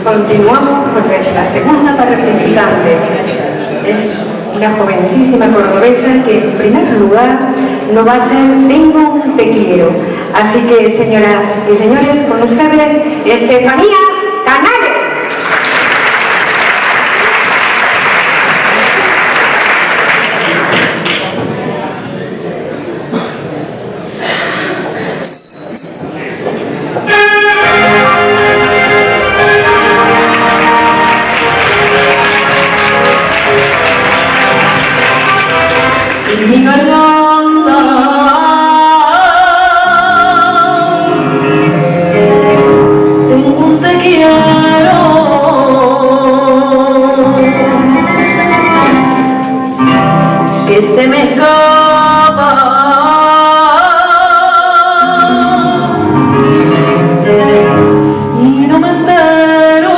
Continuamos con la segunda participante. Es una jovencísima cordobesa que en primer lugar nos va a hacer Tengo un te quiero. Así que, señoras y señores, con ustedes, Estefanía Canales. Mi garganta tengo un te quiero que se me escapa y no me entero.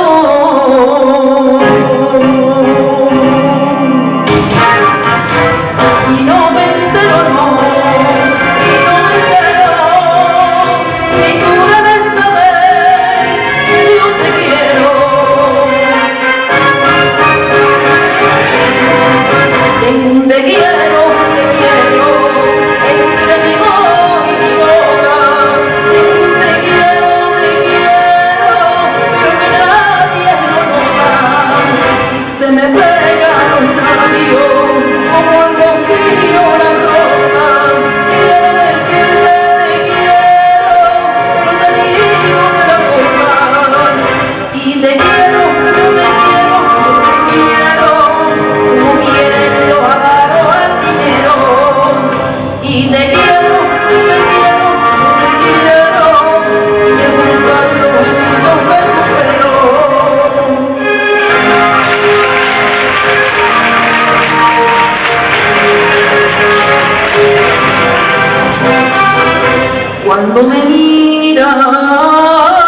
Cuando me mira